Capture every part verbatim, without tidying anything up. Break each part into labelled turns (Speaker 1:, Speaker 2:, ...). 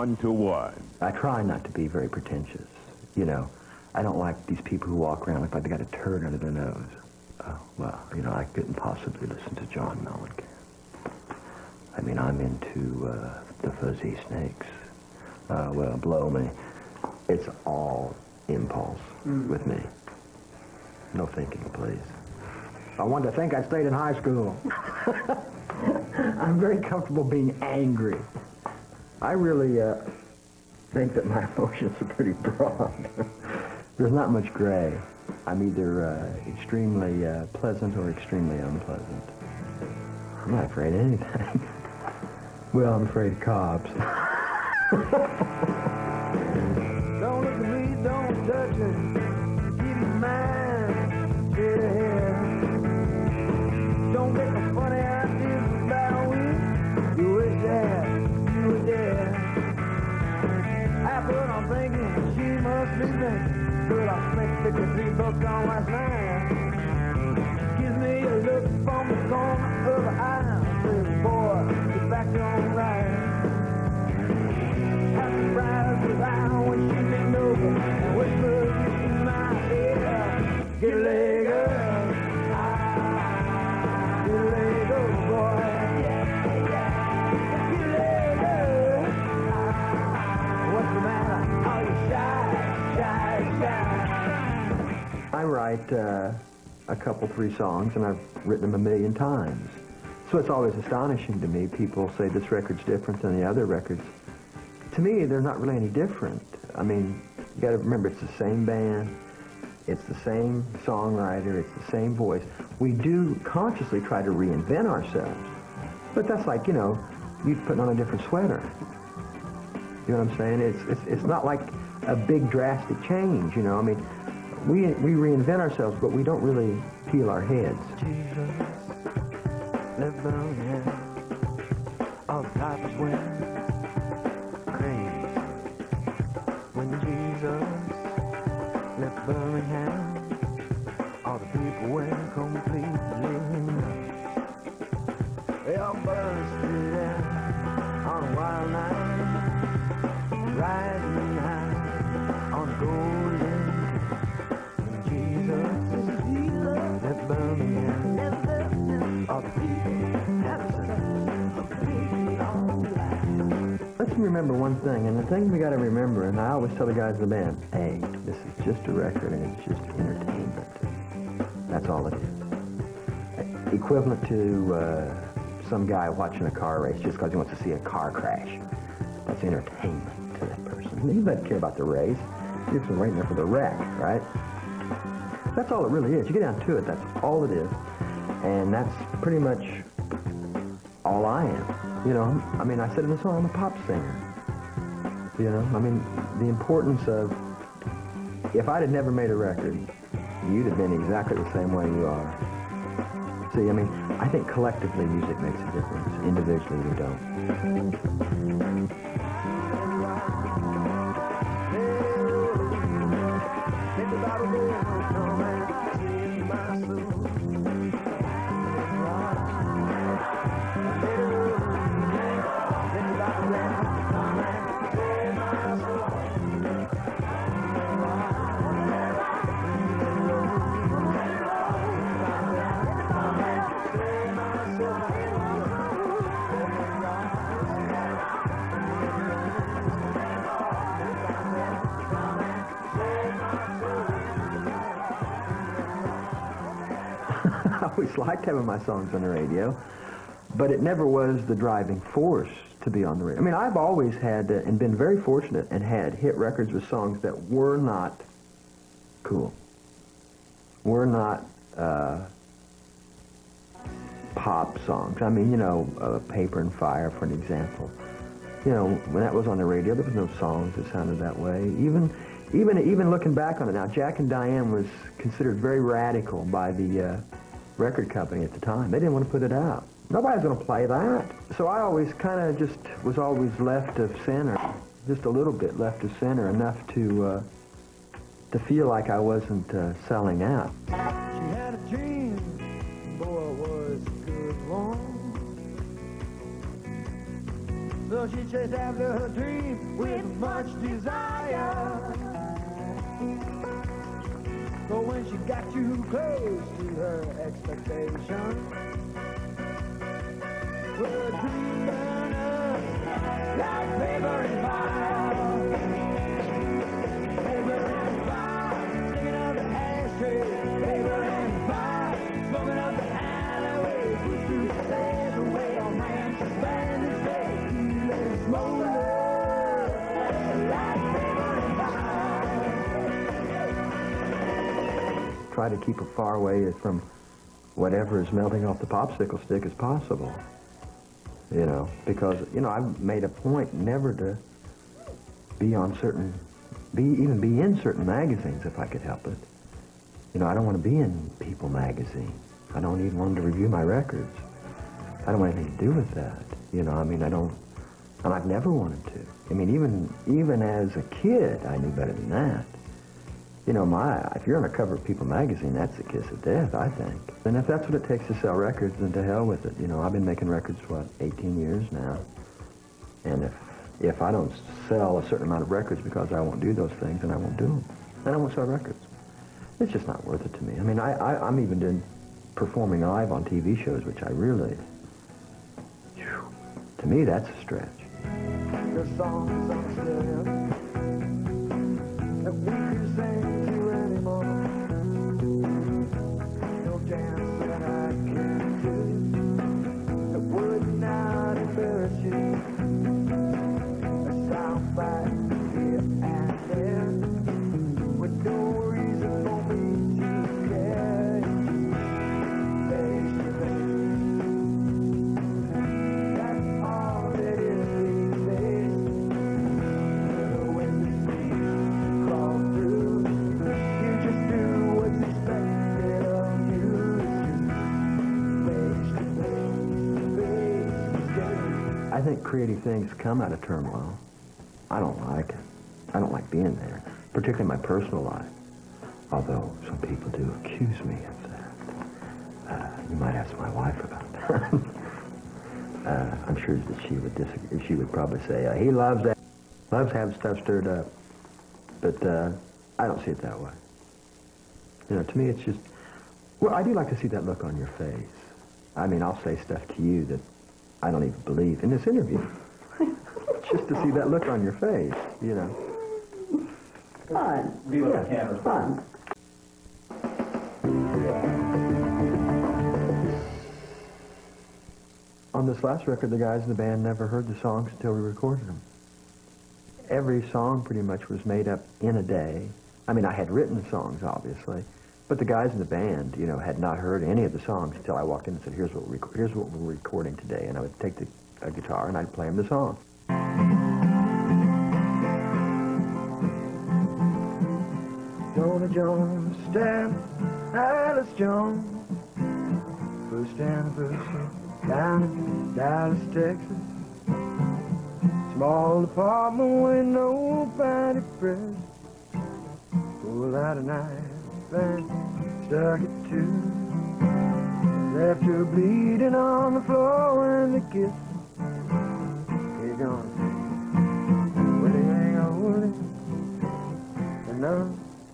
Speaker 1: one to one.
Speaker 2: I try not to be very pretentious, you know. I don't like these people who walk around like they got a turd under their nose. Oh, well, you know, I couldn't possibly listen to John Mellencamp. I mean, I'm into uh, the Fuzzy Snakes. Uh, well, blow me. It's all impulse mm. with me. No thinking, please.
Speaker 3: I wanted to think I stayed in high school. I'm very comfortable being angry. I really uh, think that my emotions are pretty broad.
Speaker 2: There's not much gray. I'm either uh, extremely uh, pleasant or extremely unpleasant. I'm not afraid of anything.
Speaker 3: Well, I'm afraid of cops.
Speaker 4: Don't look at me, don't touch me. Keep your mind straight ahead. Don't get no funny ideas about we. You wish that you were dead. After what I'm thinking, she must be thinking. Girl, I spent fifty-three bucks on last night. Gives me a look from the corner of the eye. Says, boy, get back to your right. How surprised was I when she leaned over and whispered in my ear, get a leg up, get a leg up, boy. Get a leg up. What's the matter? Are you shy, shy, shy?
Speaker 2: I write uh, a couple, three songs, and I've written them a million times. So it's always astonishing to me. People say this record's different than the other records. To me, they're not really any different. I mean, you got to remember, it's the same band, it's the same songwriter, it's the same voice. We do consciously try to reinvent ourselves, but that's like, you know, you putting on a different sweater. You know what I'm saying? It's it's it's not like a big drastic change. You know, I mean, we we reinvent ourselves, but we don't really peel our heads.
Speaker 4: Jesus, left Birmingham, all the pipers went crazy. When Jesus left Birmingham, all the people went completely nuts. They all bursted out on a wild night, rising high on the golden. When Jesus left Birmingham, all the people had a sense of being all black.
Speaker 2: Let's remember one thing, and the thing we got to remember, and I always tell the guys in the band, hey, this is just a record and it's just entertainment. That's all it is. Equivalent to uh, some guy watching a car race just because he wants to see a car crash. That's entertainment to that person. He doesn't care about the race. He's just waiting there for the wreck, right? That's all it really is. You get down to it, that's all it is. And that's pretty much all I am. You know, I mean, I said in the song, I'm a pop singer. You know, I mean, the importance of, if I'd have never made a record, you'd have been exactly the same way you are. See, I mean, I think collectively music makes a difference. Individually, we don't. I always liked having my songs on the radio, but it never was the driving force to be on the radio. I mean, I've always had, uh, and been very fortunate, and had hit records with songs that were not cool, were not uh, pop songs. I mean, you know, uh, Paper and Fire, for an example. You know, when that was on the radio, there was no songs that sounded that way. Even, even, even looking back on it now, Jack and Diane was considered very radical by the uh, record company at the time. They didn't want to put it out. Nobody's going to play that. So I always kind of just was always left of center, just a little bit left of center, enough to uh, to feel like I wasn't uh, selling out.
Speaker 4: She had a dream, boy, it was a good one. So she chased after her dream. much desire. But when she got too close to her expectation, well, the dream burned up like paper and fire. Paper and fire, sticking up the ashtray. Paper and fire, smoking up the alleyway. Push through the stairs away. Oh man, she's burning this day. Feeling smolder like paper and fire.
Speaker 2: Try to keep as far away from whatever is melting off the popsicle stick as possible. You know, because, you know, I've made a point never to be on certain, be even be in certain magazines if I could help it. You know, I don't want to be in People magazine. I don't even want them to review my records. I don't want anything to do with that. You know, I mean, I don't, and I've never wanted to. I mean, even even as a kid, I knew better than that. You know, my, if you're on the cover of People magazine, that's the kiss of death, I think. And if that's what it takes to sell records, then to hell with it. You know, I've been making records, what, eighteen years now. And if if I don't sell a certain amount of records because I won't do those things, then I won't do them. And I won't sell records. It's just not worth it to me. I mean, I, I, I'm even doing performing live on T V shows, which I really, whew, to me, that's a stretch.
Speaker 4: The songs on stereo that we could sing to anymore. No dance that I can do that would not embarrass you. A sound bite here and there with no reason for me to care. Face to face, that's all it is these days. When the streets crawl through, you just do what's expected of you. It's just face to face, face to face.
Speaker 2: I think creative things come out of turmoil. I don't like it. I don't like being there, particularly my personal life. Although some people do accuse me of that. Uh, you might ask my wife about that. uh, I'm sure that she would disagree. She would probably say, uh, he loves that, loves having stuff stirred up. But uh, I don't see it that way. You know, to me it's just, well, I do like to see that look on your face. I mean, I'll say stuff to you that I don't even believe in this interview. Just to see that look on your face, you know.
Speaker 1: Fun.
Speaker 2: Yeah,
Speaker 1: Fun.
Speaker 2: On this last record, the guys in the band never heard the songs until we recorded them. Every song pretty much was made up in a day. I mean, I had written the songs, obviously, but the guys in the band, you know, had not heard any of the songs until I walked in and said, here's what, we're rec here's what we're recording today. And I would take the a guitar and I'd play them the song.
Speaker 4: Jonah Jones, Stan, Alice Jones, first anniversary down in Dallas, Texas. Small apartment with nobody present. Pulled out a knife and stuck it to. Left her bleeding on the floor and the kiss. Keep going. Willie, hang on, Willie. And now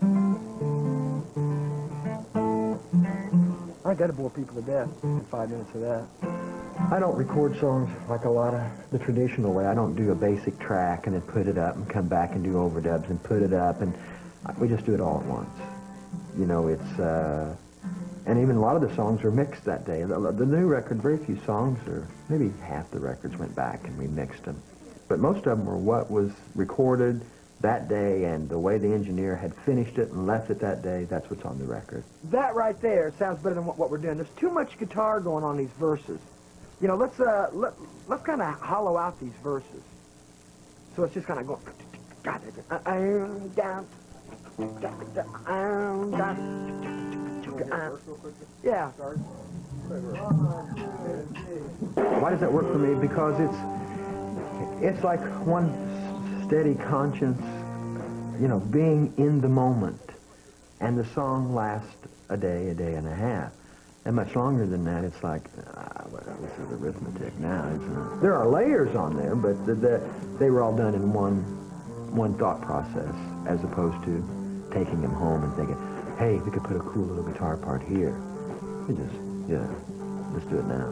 Speaker 4: I gotta bore people to death in five minutes of that.
Speaker 2: I don't record songs like a lot of the traditional way. I don't do a basic track and then put it up and come back and do overdubs and put it up, and we just do it all at once. You know, it's, uh, and even a lot of the songs are mixed that day. The, the new record, very few songs, or maybe half the records went back and we mixed them. But most of them were what was recorded that day, and the way the engineer had finished it and left it that day, that's what's on the record.
Speaker 3: That right there sounds better than what, what we're doing. There's too much guitar going on these verses. You know, let's uh, let, let's kind of hollow out these verses. So it's just kind of going. Yeah.
Speaker 2: Why does that work for me? Because it's it's like one steady conscience, you know, being in the moment. And the song lasts a day, a day and a half. And much longer than that, it's like, ah, well, this is arithmetic now, isn't it? There are layers on there, but the, the, they were all done in one one thought process, as opposed to taking him home and thinking, hey, we could put a cool little guitar part here. We just, yeah, let's do it now.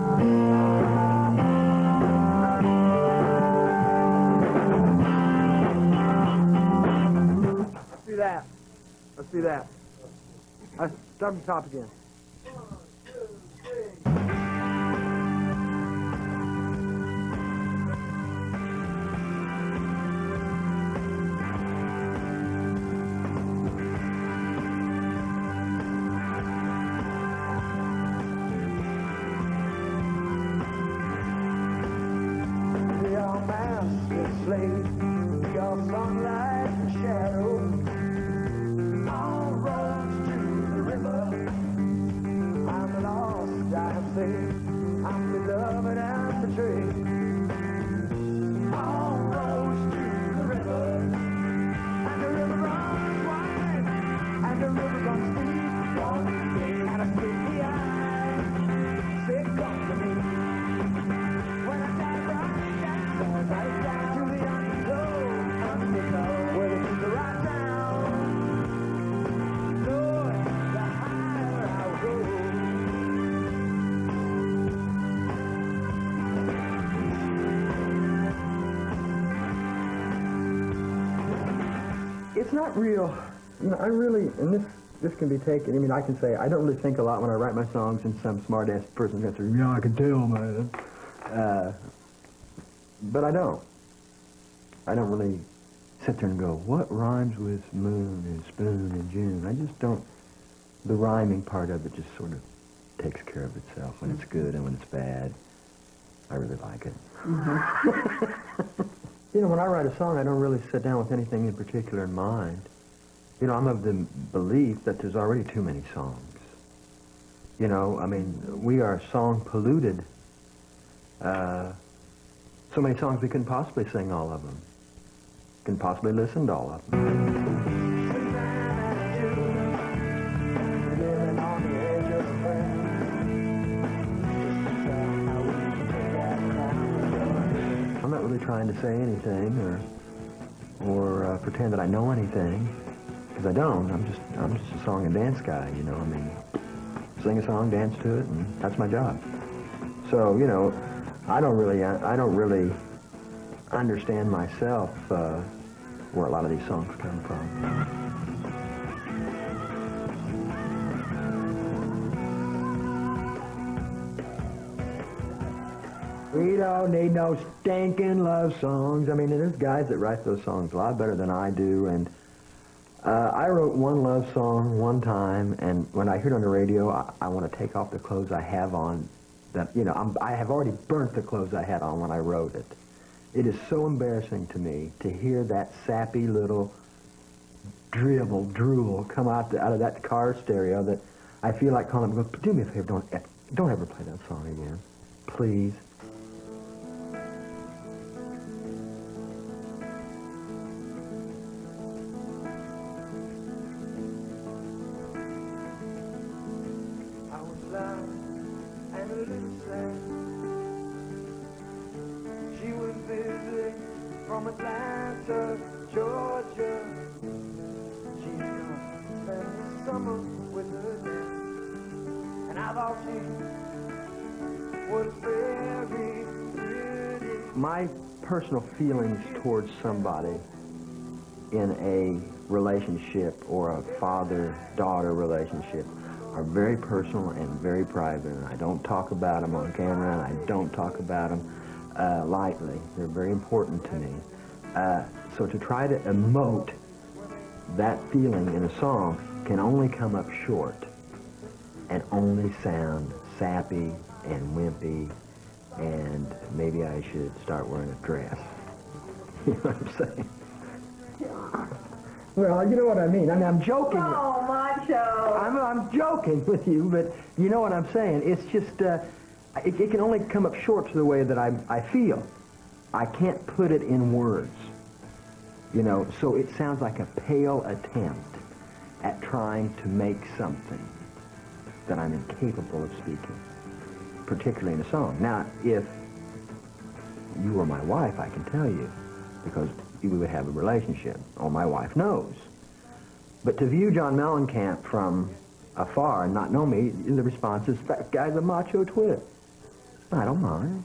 Speaker 3: Let's do that. Let's do that. Let's start from the top again.
Speaker 4: Your sunlight and shadow, all roads to the river. I'm lost, I have said, I'm beloved and betrayed. All roads to the river, and the river runs wide, and the river runs deep, and I speak the eye, say come to me. When I die right down, right down to the undertow, undertow, where the people right down, Lord, the higher I'll go.
Speaker 2: It's not real. You know, I really, and this this can be taken, I mean, I can say, I don't really think a lot when I write my songs, and some smart-ass person's going to say, yeah, I can tell, man. Uh, but I don't. I don't really sit there and go, what rhymes with moon and spoon and June? I just don't. The rhyming part of it just sort of takes care of itself when it's good and when it's bad. I really like it. Mm-hmm. You know, when I write a song, I don't really sit down with anything in particular in mind. You know, I'm of the belief that there's already too many songs. You know, I mean, we are song polluted. Uh, so many songs we couldn't possibly sing all of them. Couldn't possibly listen to all of them. I'm not really trying to say anything or or uh, pretend that I know anything, because I don't. I'm just I'm just a song and dance guy, you know. I mean, sing a song, dance to it, and that's my job. So, you know, I don't really I don't really understand myself uh, where a lot of these songs come from. We don't need no stinking love songs. I mean, there's guys that write those songs a lot better than I do, and uh, I wrote one love song one time, and when I hear it on the radio, I, I want to take off the clothes I have on. That, you know, I'm, I have already burnt the clothes I had on when I wrote it. It is so embarrassing to me to hear that sappy little dribble, drool come out, the, out of that car stereo that I feel like calling them, do me a favor, don't, don't ever play that song again, please.
Speaker 4: I was loud and a little sad. She was visiting from Atlanta, Georgia. She spent the summer with her dad, and I thought she was very pretty.
Speaker 2: My personal feelings towards somebody in a relationship or a father-daughter relationship are very personal and very private, and I don't talk about them on camera, and I don't talk about them uh, lightly. They're very important to me. Uh, so to try to emote that feeling in a song can only come up short and only sound sappy and wimpy, and maybe I should start wearing a dress. You know what I'm saying? Well, you know what I mean. I mean, I'm joking.
Speaker 1: Oh, macho.
Speaker 2: I'm, I'm joking with you, but you know what I'm saying. It's just, uh, it, it can only come up short to the way that I, I feel. I can't put it in words, you know, so it sounds like a pale attempt at trying to make something that I'm incapable of speaking, particularly in a song. Now, if you were my wife, I can tell you, because
Speaker 3: we would have a relationship, or my wife knows. But to view John Mellencamp from afar and not know me, the response is, that guy's a macho twit. I don't mind.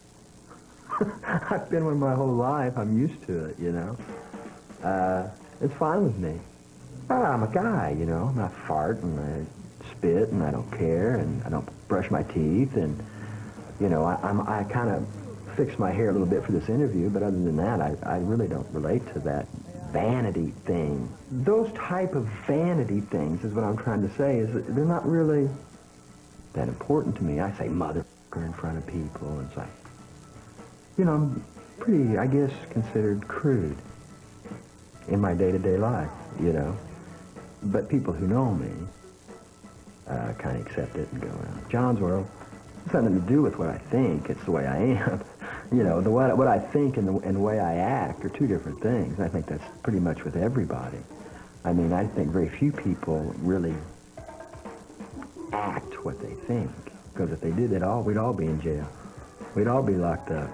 Speaker 3: I've been one my whole life. I'm used to it, you know. Uh, it's fine with me. I'm a guy, you know. I fart and I spit and I don't care and I don't brush my teeth and, you know, I, I'm, I kind of fixed my hair a little bit for this interview, but other than that, I, I really don't relate to that vanity thing. Those type of vanity things is what I'm trying to say, is that they're not really that important to me. I say mother in front of people, and it's like, you know, I'm pretty, I guess, considered crude in my day-to-day life, you know. But people who know me uh, kind of accept it and go, well, John's world, it's nothing to do with what I think. It's the way I am. You know, the what, what I think and the, and the way I act are two different things. I think that's pretty much with everybody. I mean, I think very few people really act what they think. Because if they did it all, we'd all be in jail. We'd all be locked up.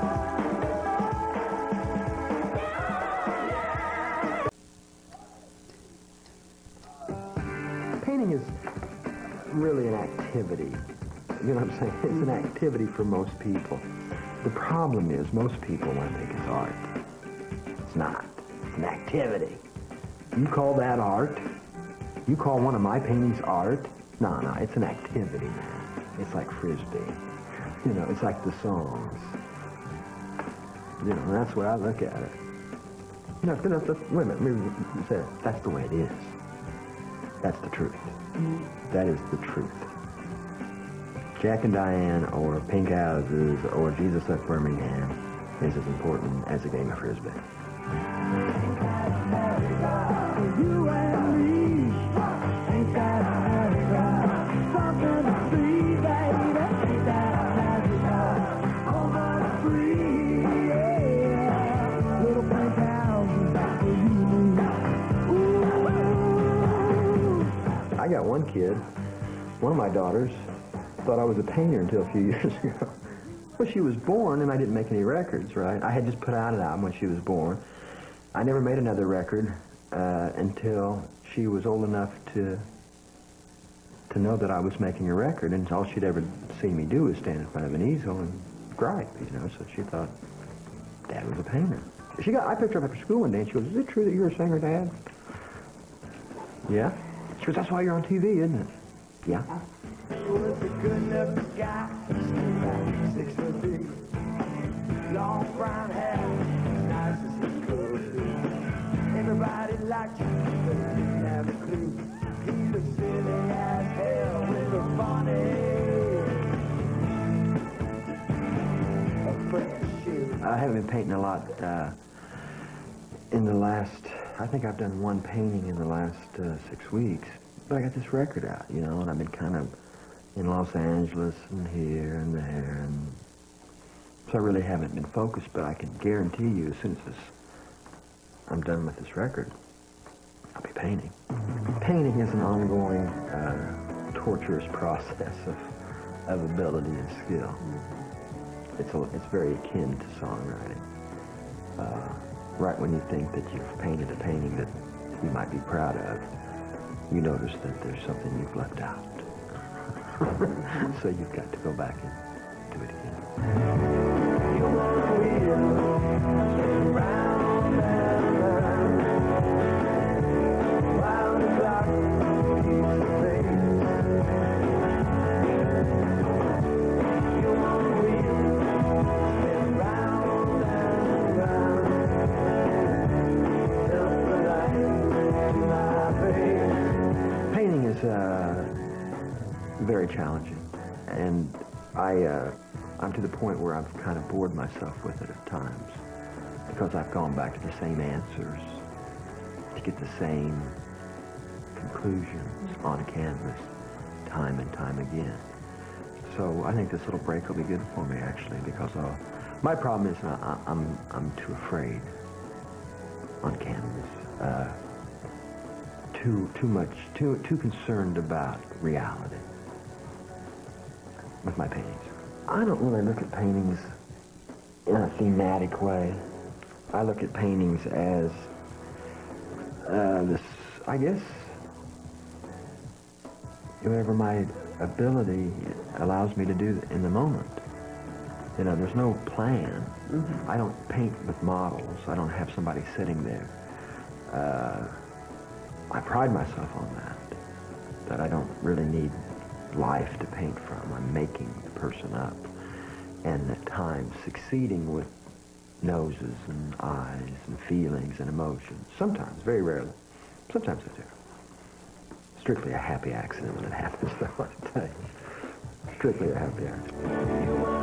Speaker 3: Painting is really an activity. You know what I'm saying? It's an activity for most people. The problem is most people want to think it's art. It's not. It's an activity. You call that art? You call one of my paintings art? No, no, it's an activity, man. It's like Frisbee. You know, it's like the songs. You know, that's the way I look at it. You know, that's, that's, wait a minute, let me say it. That's the way it is. That's the truth. That is the truth. Jack and Diane, or Pink Houses, or Jesus Left Birmingham is as important as a game of Frisbee.
Speaker 4: You and me, ain't that something to see, baby? Ain't that on my free, yeah. Little pink houses for you. Ooh.
Speaker 3: I got one kid, one of my daughters, thought I was a painter until a few years ago. Well, she was born, and I didn't make any records, right? I had just put out an album when she was born. I never made another record uh, until she was old enough to to know that I was making a record, and all she'd ever seen me do was stand in front of an easel and gripe, you know, so she thought Dad was a painter. She got, I picked her up after school one day, and she goes, is it true that you're a singer, Dad? Yeah? She goes, that's why you're on T V, isn't it? Yeah.
Speaker 4: Was a good enough guy, six foot six, long brown hair, nice as he could be. Everybody liked you, but he didn't have a clue. He was silly as hell with a funny, a fresh shoe.
Speaker 3: I haven't been painting a lot uh, in the last, I think I've done one painting in the last uh, six weeks. But I got this record out, you know, and I've been kind of in Los Angeles and here and there, and so I really haven't been focused, but I can guarantee you as soon as this, I'm done with this record, I'll be painting. Painting is an ongoing, uh, torturous process of, of ability and skill. It's, a, it's very akin to songwriting. Uh, right when you think that you've painted a painting that you might be proud of, you notice that there's something you've left out. So you've got to go back and do it again.
Speaker 4: You want to wheel around and around while the clock keeps the pace. You want to wheel around and around till the light to my face.
Speaker 3: Painting is uh, very challenging, and I, uh, I'm to the point where I've kind of bored myself with it at times, because I've gone back to the same answers to get the same conclusions on canvas time and time again. So I think this little break will be good for me, actually, because I'll, my problem is I, I'm, I'm too afraid on canvas. Uh, too, too much, too, too concerned about reality with my paintings. I don't really look at paintings in a thematic way.
Speaker 2: I look at paintings as uh, this, I guess, whatever my ability allows me to do in the moment. You know, there's no plan. Mm-hmm. I don't paint with models. I don't have somebody sitting there. Uh, I pride myself on that, that I don't really need life to paint from. I'm making the person up, and at times succeeding with noses and eyes and feelings and emotions. Sometimes, very rarely. Sometimes I do. Strictly a happy accident when it happens, though, I tell you. Strictly a happy accident.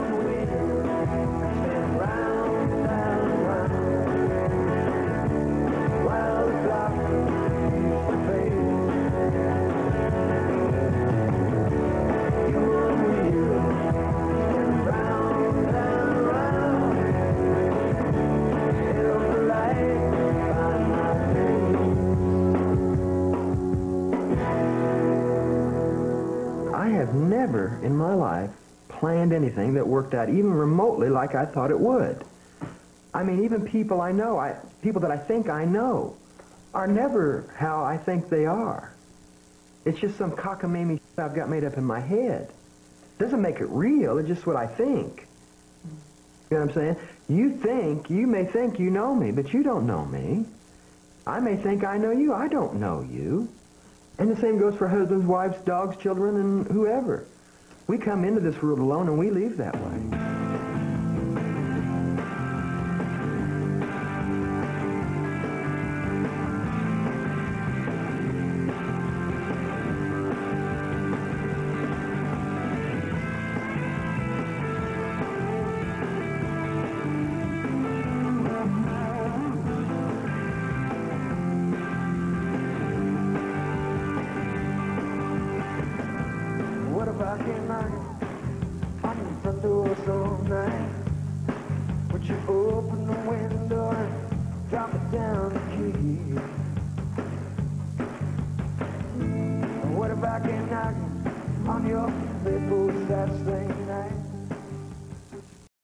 Speaker 2: Never in my life planned anything that worked out even remotely like I thought it would. I mean, even people I know, I, people that I think I know, are never how I think they are. It's just some cockamamie shit I've got made up in my head. It doesn't make it real, it's just what I think. You know what I'm saying? You think, you may think you know me, but you don't know me. I may think I know you, I don't know you. And the same goes for husbands, wives, dogs, children, and whoever. We come into this world alone and we leave that way.
Speaker 4: Would you open the window and drop it down the key?